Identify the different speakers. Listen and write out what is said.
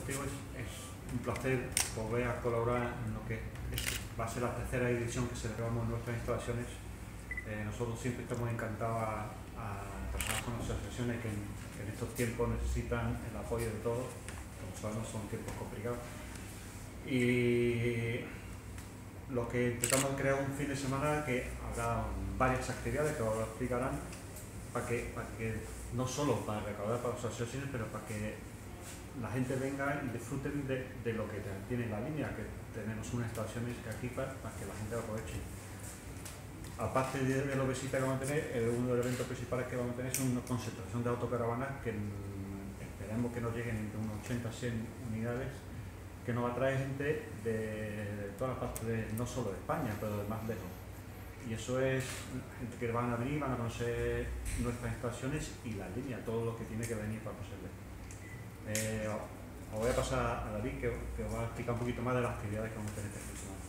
Speaker 1: contigo. Es un placer volver a colaborar en lo que va a ser la tercera edición que celebramos en nuestras instalaciones. Nosotros siempre estamos encantados a trabajar con las asociaciones que en estos tiempos necesitan el apoyo de todos. Como sabemos, son tiempos complicados. Y lo que intentamos crear un fin de semana que habrá varias actividades que ahora explicarán, para que no solo para recaudar para las asociaciones, pero para que la gente venga y disfruten de lo que tiene la línea, que tenemos unas instalaciones que aquí para que la gente lo aproveche. Aparte de la visita que vamos a tener, uno de los eventos principales que vamos a tener es una concentración de autocaravanas que esperemos que nos lleguen entre unos 80 a 100 unidades, que nos va a traer gente de todas las partes, no solo de España, pero de más lejos. Y eso es gente que van a venir, van a conocer nuestras instalaciones y la línea, todo lo que tiene que venir para conocerle. Os voy a pasar a David, que os va a explicar un poquito más de las actividades que vamos a tener esta semana.